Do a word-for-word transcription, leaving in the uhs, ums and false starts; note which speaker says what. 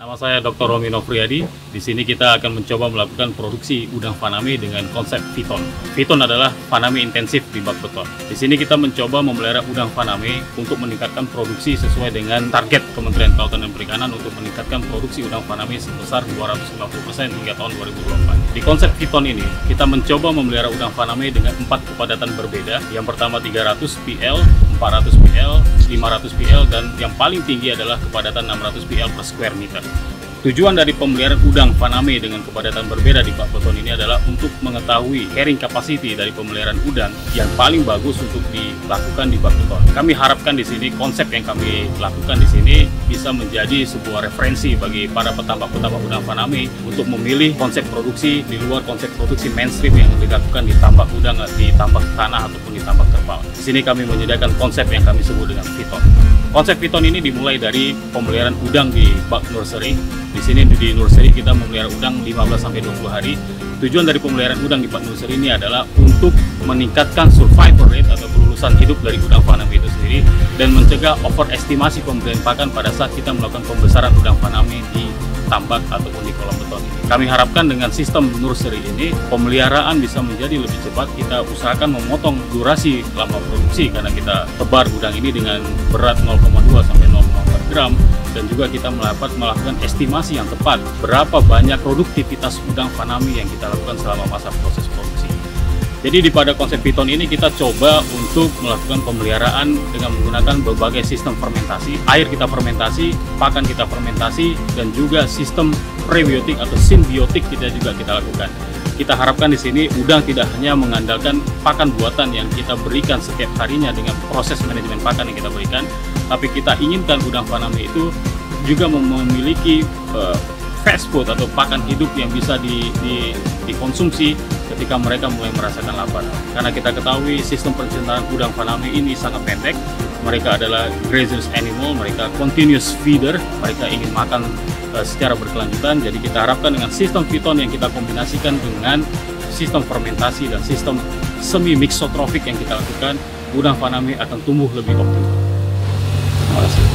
Speaker 1: Nama saya doktor Romi Nofriadi. Di sini kita akan mencoba melakukan produksi udang faname dengan konsep Fiton. Fiton adalah faname intensif di bak beton. Di sini kita mencoba memelihara udang faname untuk meningkatkan produksi sesuai dengan target Kementerian Kelautan dan Perikanan untuk meningkatkan produksi udang faname sebesar dua ratus lima puluh persen hingga tahun dua ribu dua puluh empat. Di konsep Fiton ini, kita mencoba memelihara udang faname dengan empat kepadatan berbeda. Yang pertama tiga ratus P L, empat ratus P L, lima ratus P L, dan yang paling tinggi adalah kepadatan enam ratus P L per square meter. Tujuan dari pemeliharaan udang faname dengan kepadatan berbeda di bak beton ini adalah untuk mengetahui carrying capacity dari pemeliharaan udang yang paling bagus untuk dilakukan di bak beton. Kami harapkan di sini konsep yang kami lakukan di sini bisa menjadi sebuah referensi bagi para petambak-petambak udang faname untuk memilih konsep produksi di luar konsep produksi mainstream yang dilakukan di tambak udang, di tambak tanah ataupun di tambak terpal. Di sini kami menyediakan konsep yang kami sebut dengan Fiton. Konsep Fiton ini dimulai dari pemeliharaan udang di bak nursery. Di sini di nursery kita memelihara udang lima belas sampai dua puluh hari. Tujuan dari pemeliharaan udang di bak nursery ini adalah untuk meningkatkan survival rate atau kelulusan hidup dari udang faname itu sendiri dan mencegah overestimasi pemberian pakan pada saat kita melakukan pembesaran udang faname di tambak ataupun di kolam beton ini. Kami harapkan dengan sistem nursery ini pemeliharaan bisa menjadi lebih cepat. Kita usahakan memotong durasi lama produksi karena kita tebar udang ini dengan berat nol koma dua sampai nol koma empat gram, dan juga kita melakukan, melakukan estimasi yang tepat berapa banyak produktivitas udang faname yang kita lakukan selama masa proses produksi. Jadi di pada konsep Fiton ini kita coba untuk melakukan pemeliharaan dengan menggunakan berbagai sistem fermentasi. Air kita fermentasi, pakan kita fermentasi, dan juga sistem prebiotik atau simbiotik kita juga kita lakukan. Kita harapkan di sini udang tidak hanya mengandalkan pakan buatan yang kita berikan setiap harinya dengan proses manajemen pakan yang kita berikan, tapi kita inginkan udang faname itu juga memiliki uh, fast food atau pakan hidup yang bisa di, di, dikonsumsi ketika mereka mulai merasakan lapar. Karena kita ketahui sistem pencernaan udang faname ini sangat pendek. Mereka adalah grazers animal, mereka continuous feeder, mereka ingin makan uh, secara berkelanjutan. Jadi kita harapkan dengan sistem Fiton yang kita kombinasikan dengan sistem fermentasi dan sistem semi mixotrofik yang kita lakukan, udang faname akan tumbuh lebih optimal. Terima kasih.